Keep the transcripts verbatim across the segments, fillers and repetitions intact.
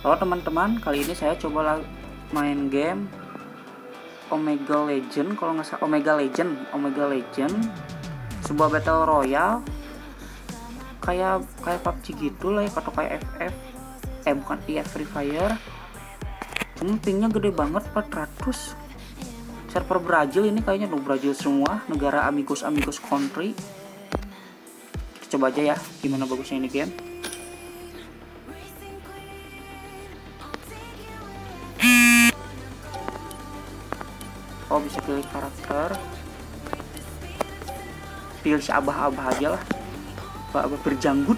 Halo teman-teman, kali ini saya coba main game Omega Legend, kalau nggak salah Omega Legend, Omega Legend, sebuah battle royale kayak kayak P U B G gitu lah ya, atau kayak F F, eh bukan iya Free Fire. Cuma pingnya gede banget, empat ratus. Server Brazil ini kayaknya, no Brazil semua, negara amigos amigos country. Kita coba aja ya, gimana bagusnya ini game. Oh, bisa pilih karakter, pilih si abah-abah aja lah, abah-abah berjanggut.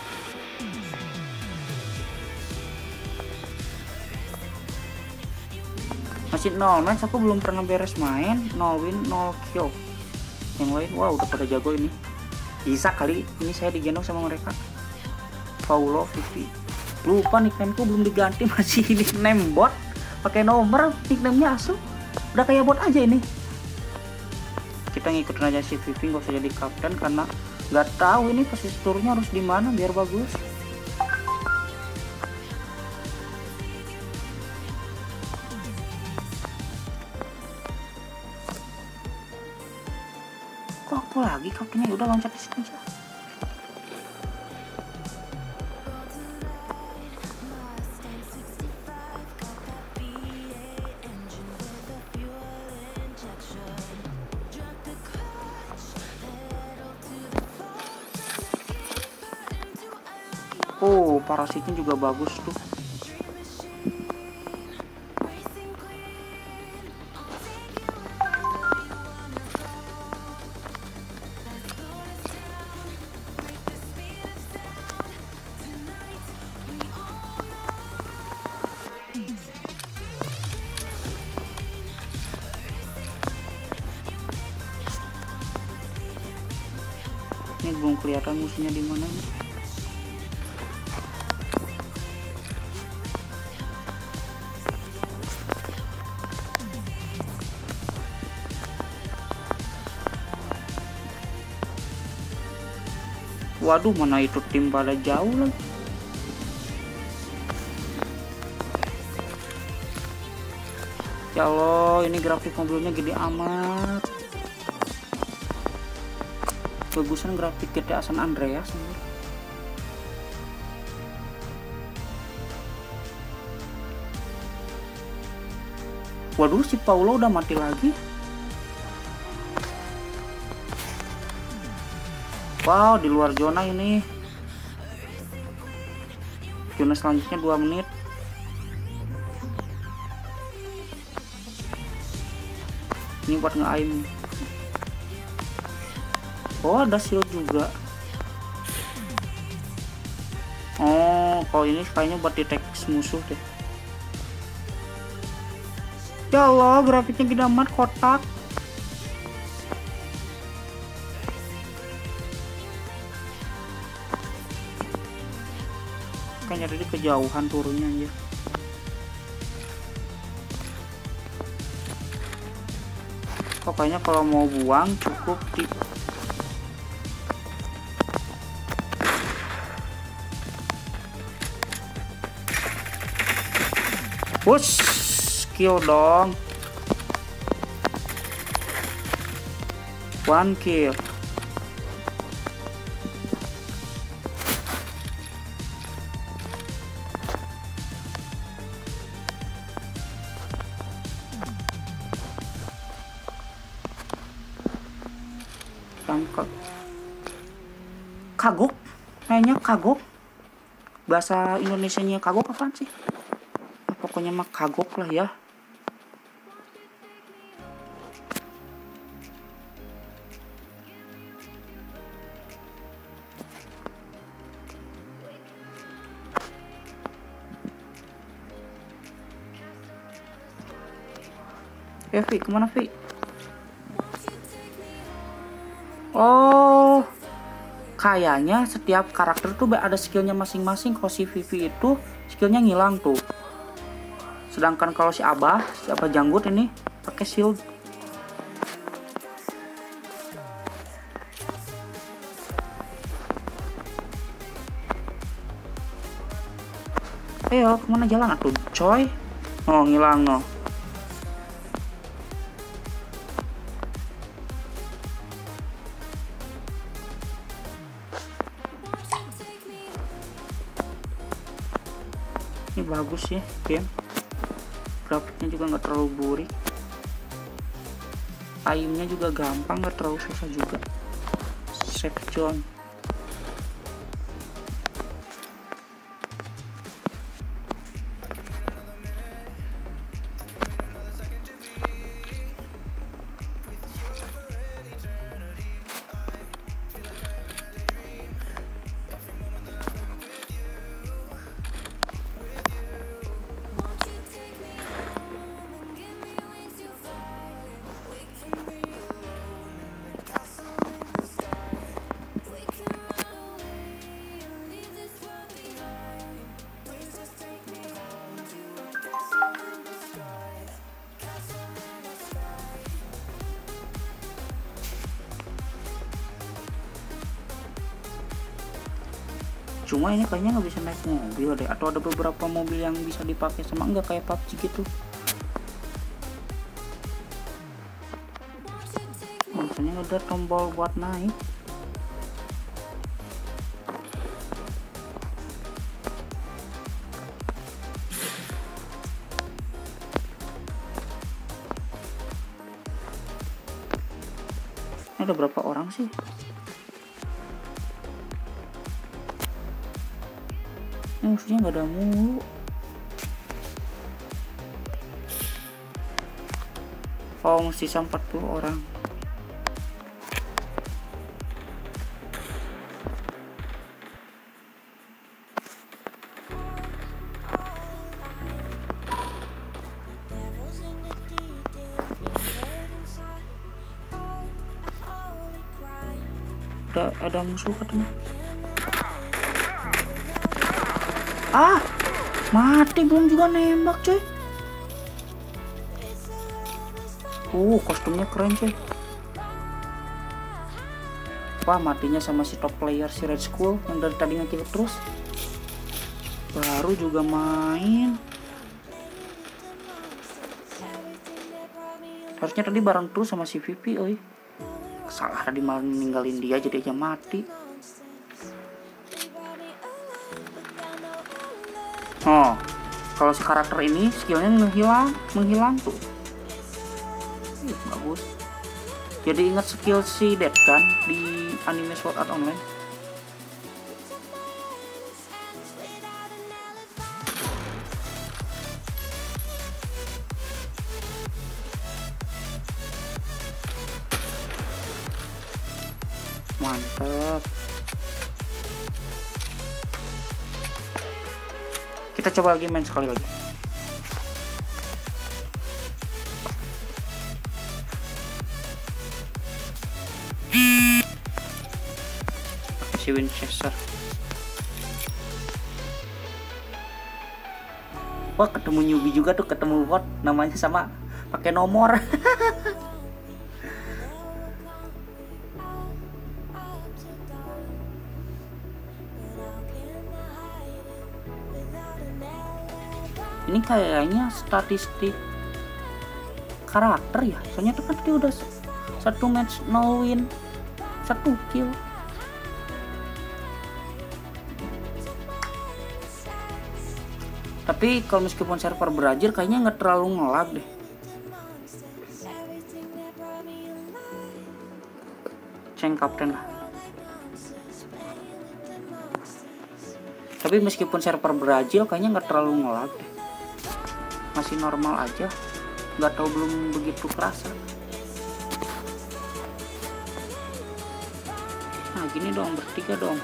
Masih nol match, aku belum pernah beres main. Nol win, nol kill. Yang lain, wow, udah pada jago ini. Bisa kali ini saya digendong sama mereka. Paulo, Vivi. Lupa nicknameku belum diganti, masih nickname bot. Pakai nomor, nicknamenya asuh. Udah kayak bot aja ini. Kita ngikutin aja si Vivi, gak usah jadi kapten karena nggak tahu ini posisi turnya harus di mana biar bagus. Kok aku lagi kaptennya? Udah loncat di sini aja. Oh, parasitnya juga bagus tuh. Ini belum kelihatan musuhnya di mana nih. Waduh, mana itu tim pada jauh lagi. Ya Allah, ini grafik mobilnya gede amat. Bagusan grafik G T A San Andreas. Waduh, si Paulo udah mati lagi. Wow, di luar zona ini. Zona selanjutnya dua menit. Ini buat nge-aim. Oh, ada shield juga. Oh, kalau ini kayaknya buat deteksi musuh deh. Ya Allah, grafiknya gede amat, kotak. Kayaknya tadi kejauhan turunnya aja. Pokoknya kalau mau buang cukup di push, kill dong. One kill. Tangkap. Kagok, kayaknya kagok. Bahasa Indonesianya kagok apaan sih? Nah, pokoknya mah kagok lah ya. Eh, Vi, kemana Vi? Oh, kayaknya setiap karakter tuh ada skillnya masing-masing. Kalau si Vivi itu skillnya ngilang tuh. Sedangkan kalau si Abah, si Abah Janggut ini pakai shield. Ayo, kemana jalan atuh, coy? Oh, ngilang no. Ini bagus ya game, grafiknya juga nggak terlalu burik, aimnya juga gampang, nggak terlalu susah juga. Save zone. Cuma ini kayaknya nggak bisa naik mobil deh, atau ada beberapa mobil yang bisa dipakai sama enggak kayak P U B G gitu. Makanya ada tombol buat naik. Ini ada berapa orang sih? Ini musuhnya nggak ada mulu. Oh, sisa empat puluh orang. Ada ada musuh katanya. Ah, mati belum juga nembak coy. Uh, kostumnya keren coy. Wah, matinya sama si top player si Red Skull yang dari tadi ngekill terus. Baru juga main. Harusnya tadi bareng terus sama si Vivi, oi. Salah tadi malah ninggalin dia jadi aja mati. Oh, kalau si karakter ini skillnya menghilang, menghilang tuh. Ih, bagus. Jadi ingat skill si Dead kan di anime Sword Art Online. Mantap. Kita coba lagi main sekali lagi. Si Winchester. Wah, ketemu newbie juga tuh, ketemu bot namanya sama pakai nomor. Ini kayaknya statistik karakter ya, soalnya tuh kan tadi udah satu match no win, satu kill. Tapi kalau meskipun server Brazil kayaknya nggak terlalu ngelag deh. Ceng kapten lah. Tapi meskipun server Brazil kayaknya nggak terlalu ngelag deh. Masih normal aja, nggak tahu, belum begitu kerasa. Nah gini dong, bertiga dong.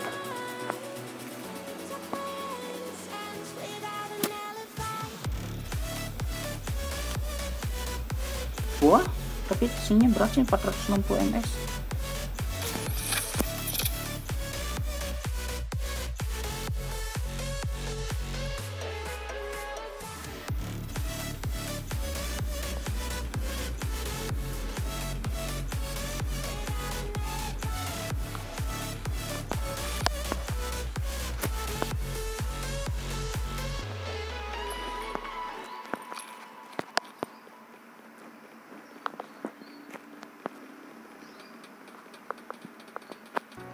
Wah, tapi sini berat sih, empat ratus enam puluh ms.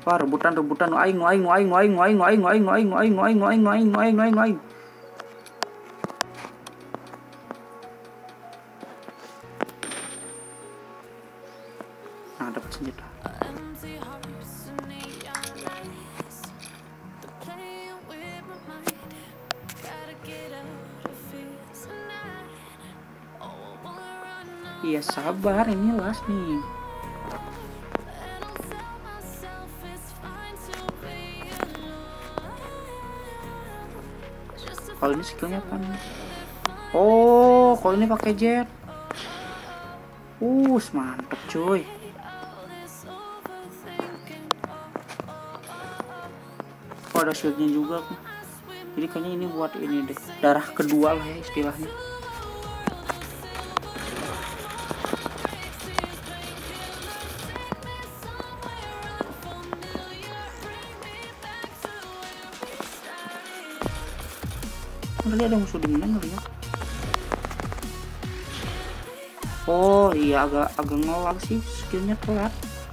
Wah, rebutan rebutan aing aing aing aing aing aing aing aing aing aing aing aing aing aing aing. Nah, dapat senjata. Iya sabar, ini last nih. Kalau ini skillnya apa nih? Oh, kalau ini pakai jet. Uh, mantep cuy. Oh, ada shieldnya juga. Jadi kayaknya ini buat ini deh, darah kedua lah ya istilahnya. Tadi ada musuh di mana ngeliat? Oh iya, agak agak ngelag sih, skillnya telat.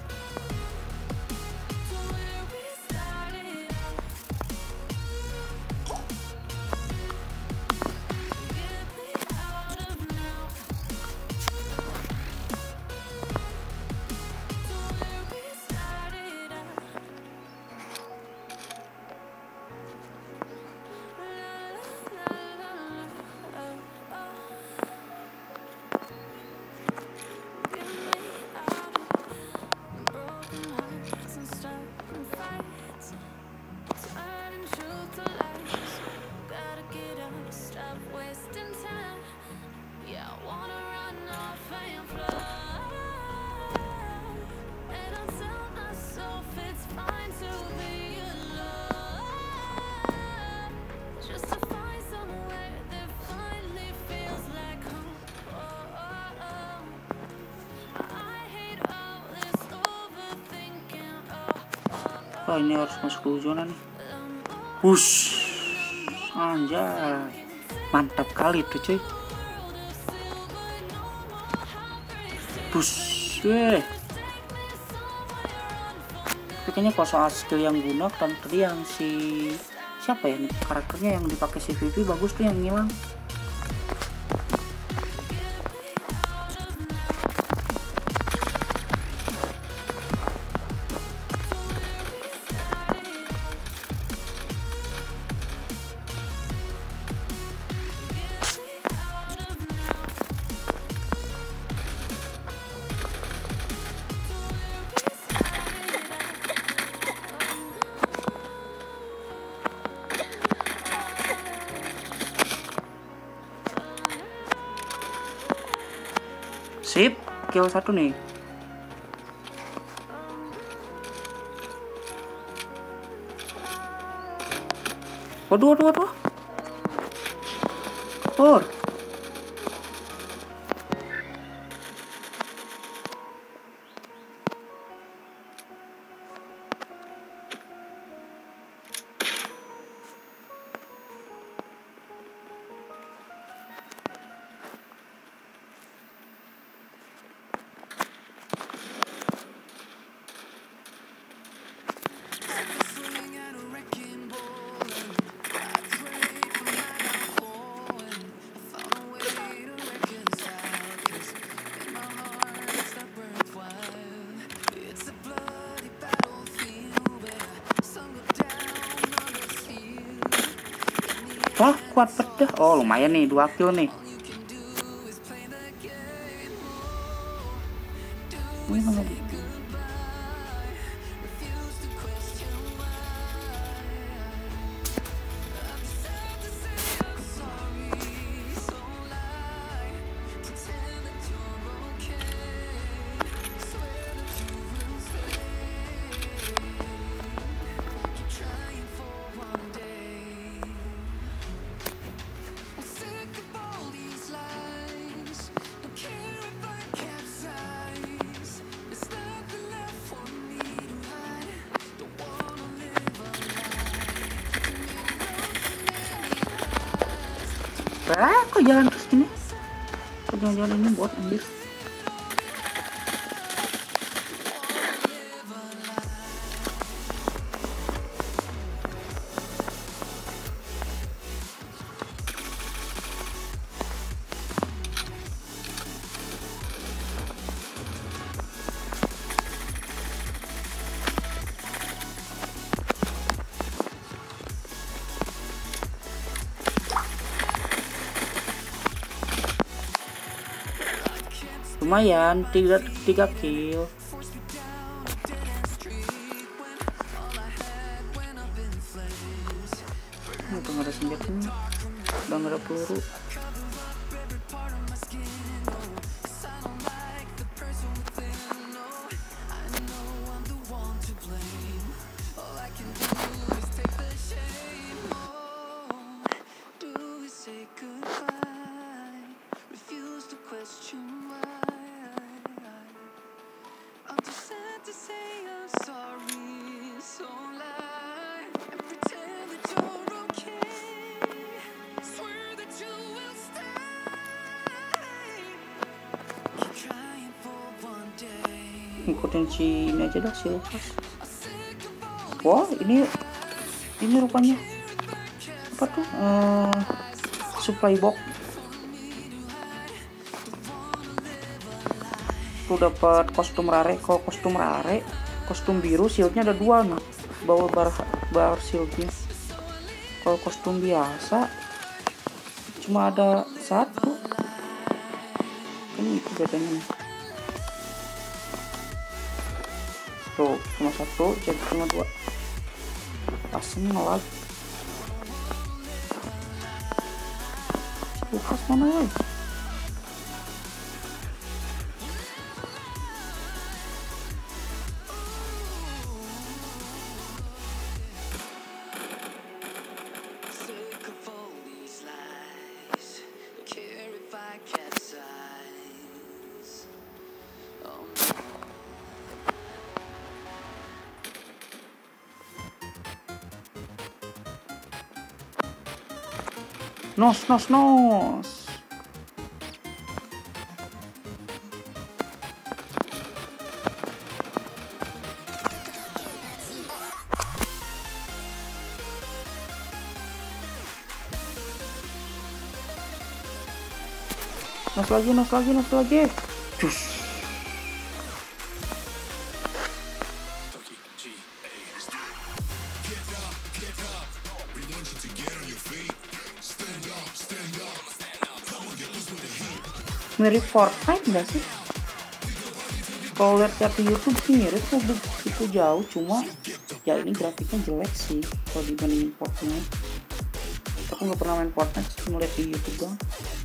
Oh, ini harus masuk ke zona nih. Wush, anjay, mantap kali tuh cuy. Wush, weh. Kayaknya kalau soal skill yang guna kan tadi yang si siapa ya nih karakternya yang dipakai si Vivi bagus tuh yang ngilang. Sip, kill satu nih. Waduh, waduh, waduh. Pur. Wah, kuat pedah. Oh, lumayan nih, dua kill nih. Ini mana di? Ah, kok jalan terus gini? Kok jalan-jalan ini bot anjir? lumayan, tiga tiga kill. Udah nggak ada senjata nih, udah nggak ada peluru. Ngikutin si ini aja dah, si Lukas. Wah, ini ini rupanya apa tuh, uh, supply box tuh, dapat kostum rare. Kalau kostum rare, kostum biru shieldnya ada dua nih, bawa bar bar shieldnya. Kalau kostum biasa cuma ada satu, kan itu bedanya nih. Tuh cuma satu, jadi cuma dua. Asem ngelag. Lukas mana lagi? Nos, nos, nos. Nos lagi, nos lagi, nos lagi. Cus. Mirip Fortnite nggak sih? Kalau lihat di YouTube sih mirip tuh, itu jauh, cuma ya ini grafiknya jelek sih kalau dibandingin Fortnite. Aku nggak pernah main Fortnite, cuma lihat di YouTube doang.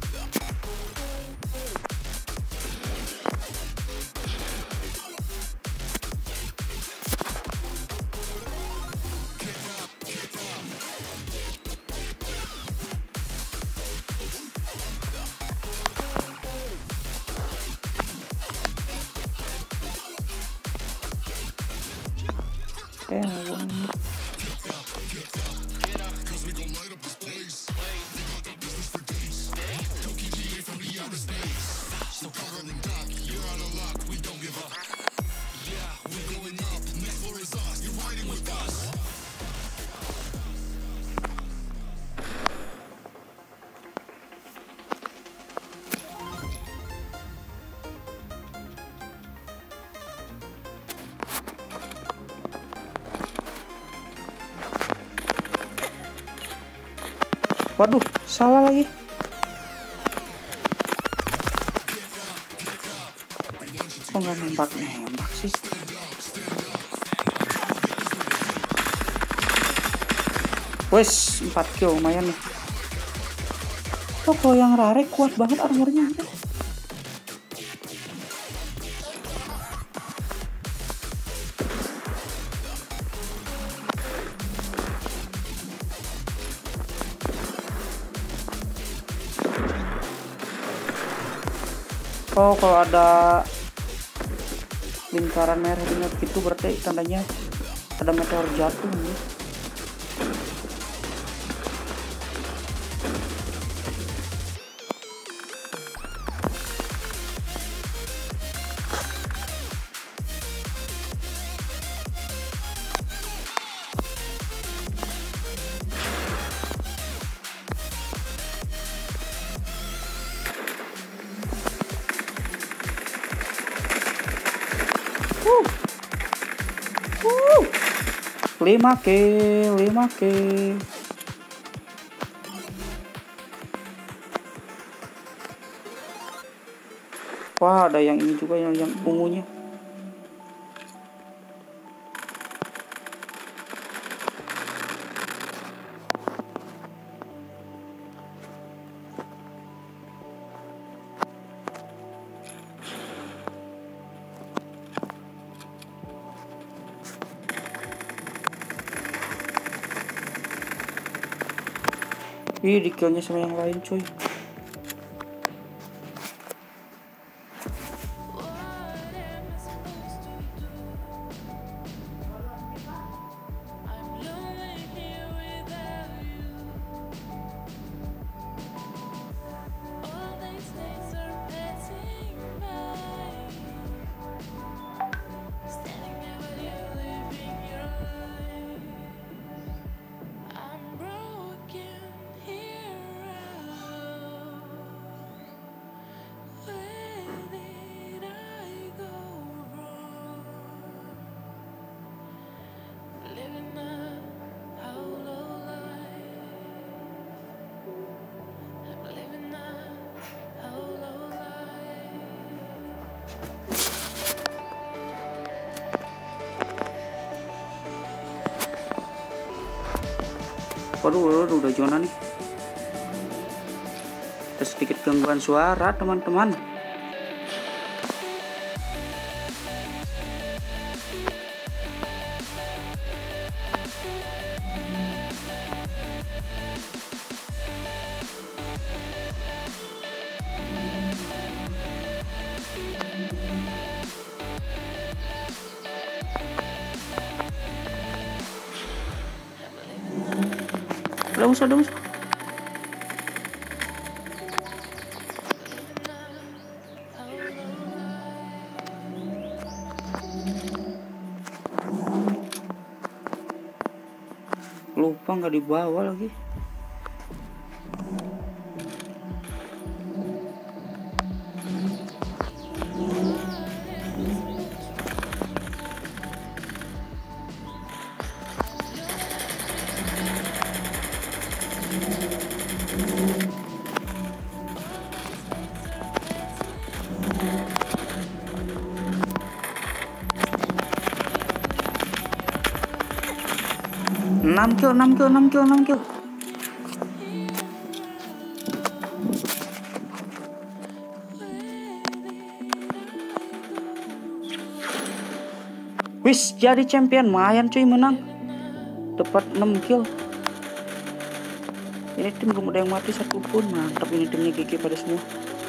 Eh, waduh, salah lagi. Kok nggak nembak-nembak sih? Wes, empat kill lumayan nih. Oh, kalau yang rare kuat banget armornya. Oh, kalau ada lingkaran merah di map itu berarti tandanya ada meteor jatuh nih. lima kill, lima kill. Wah, ada yang ini juga, yang yang ungunya. Ih, di killnya sama yang lain cuy. Waduh, waduh, udah zona nih. Ada sedikit gangguan suara teman-teman. Udah usah, udah usah. Lupa nggak dibawa lagi. enam kill, enam kill, enam kill, enam kill. Wis, jadi champion, lumayan cuy, menang. Dapat enam kill. Ini tim belum ada yang mati satupun. Mantap, ini timnya G G pada semua.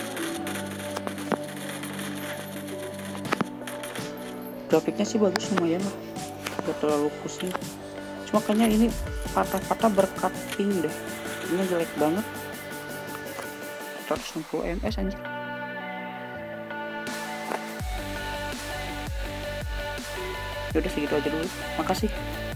Grafiknya sih bagus, lumayan lah. Gak terlalu pusing. Cuma kayaknya ini patah-patah berkat ping deh. Ini jelek banget. seratus enam puluh M S anjir. Yaudah segitu aja dulu. Makasih.